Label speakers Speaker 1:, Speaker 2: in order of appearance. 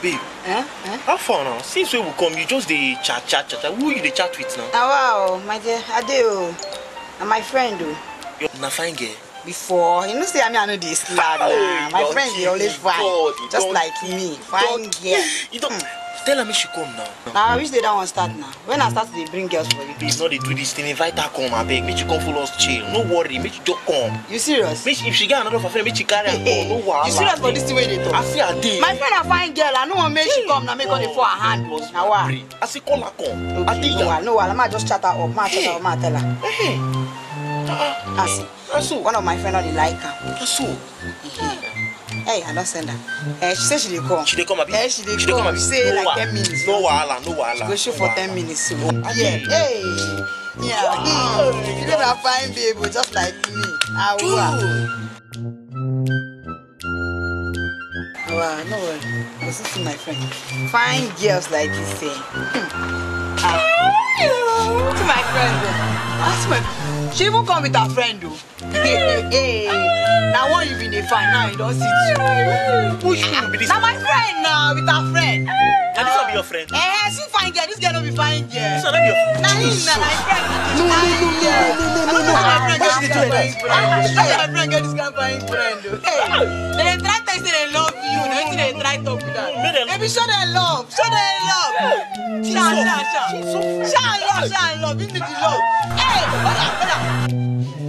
Speaker 1: Babe. How far now? Since we will come, you just the chat. Who you the chat with now?
Speaker 2: Wow, my dear, Adeo. And my friend,
Speaker 1: You're not fine girl.
Speaker 2: Before, you know, say I know this lad. My friend, they always fine. Just like me. Fine girl.
Speaker 1: You don't tell her me she come now.
Speaker 2: I wish they don't want to start now. When I start, they bring girls for you.
Speaker 1: Please, not they do this thing. Invite her come, I beg. Make you come full us chill. No worry, make you just come.
Speaker 2: You serious?
Speaker 1: If she get another friend, make you carry her come. No worry.
Speaker 2: You serious for this thing where they talk?
Speaker 1: I see her day.
Speaker 2: My friend a fine girl. I know what make she come now. Make her for her hand. Now what?
Speaker 1: I say call her come.
Speaker 2: Okay, no, I might just chat her up. I tell her.
Speaker 1: Hey.
Speaker 2: So one of my friends already like her.
Speaker 1: So.
Speaker 2: Hey, I don't send her. She said she dey come.
Speaker 1: She dey come abi?
Speaker 2: She dey come. She say like 10 minutes.
Speaker 1: No wahala.
Speaker 2: She go show for 10 minutes. So.
Speaker 1: Yeah.
Speaker 2: Hey. Yeah. You know that fine babe, just like me. Wow, no worry. Listen to my friend. Fine girls like this say. To my friend though. She even come with her friend though. Hey. Now one you been a fine, now you don't see two.
Speaker 1: Which one be this?
Speaker 2: Now my friend now with her friend.
Speaker 1: And this one be your friend?
Speaker 2: She fine girl, this girl don't be fine girl.
Speaker 1: This one not be your friend?
Speaker 2: Now him na my friend. No. My friend get this guy fine friend though. Hey, they try to say they love you, they try to talk with her. Maybe show them love. Show love. Show love, you need the love. Hey, hold on.